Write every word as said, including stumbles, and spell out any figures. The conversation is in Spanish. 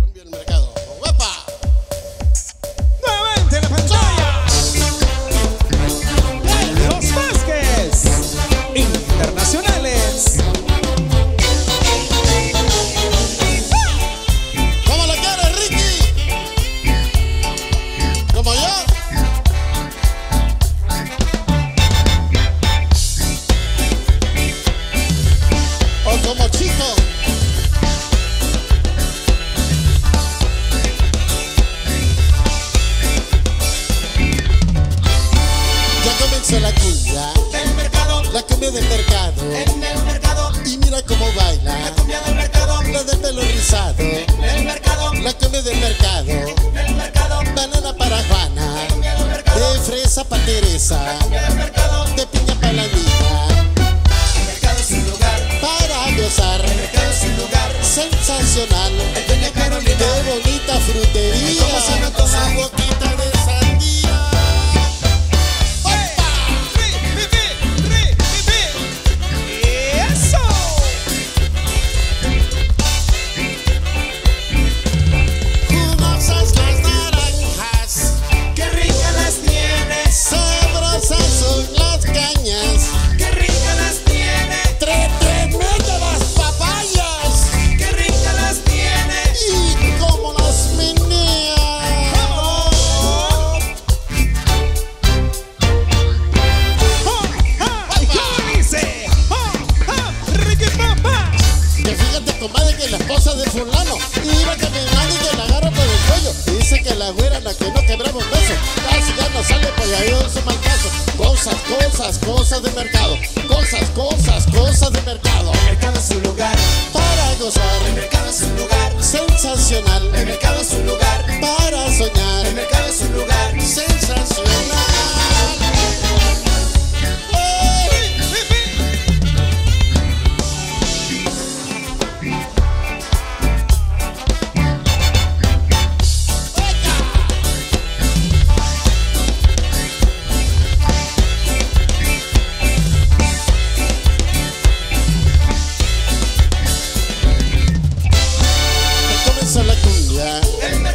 cumbia del mercado. ¡Guapa! Nuevamente en la pantalla. Los Vázquez Internacionales. ¿Cómo la quieres, Ricky? ¿Como yo? ¿O como Chico? Ya comenzó la cumbia del mercado, La cumbia del mercado. en el mercado, Y mira cómo baila la cumbia del mercado, la del pelo rizado. del mercado, La cumbia del mercado. del mercado, Banana para Juana, la cumbia del mercado, de fresa para Teresa, cumbia del mercado, de piña para la niña, el mercado es un lugar, para gozar, el mercado es un lugar, sensacional, el doña Carolina, qué bonita frutería, ¿Cómo se me antoja? su boquita de sandía. ¡Opa! Eso. Jugosas las naranjas, qué ricas las tienes, sabrosas son las cañas, qué ricas las tienes, tre tremenda las papayas, qué ricas las tienes, y como las menea. ¿Cómo dice? Oh, oh, Ricky Papá. Que fíjate, comadre, que la esposa de fulano iba caminando y que la agarra por el cuello. Dice que la güera la que no quebramos besos. Casi ya no sale, pues ya dio su mal caso. Cosas, cosas, cosas de mercado. Cosas, cosas, cosas de mercado. el mercado es un lugar, Para gozar, el mercado es un lugar, sensacional. el mercado es un lugar, Para soñar, el mercado es un lugar, sensacional. ¡Ey! Comenzó la cumbia el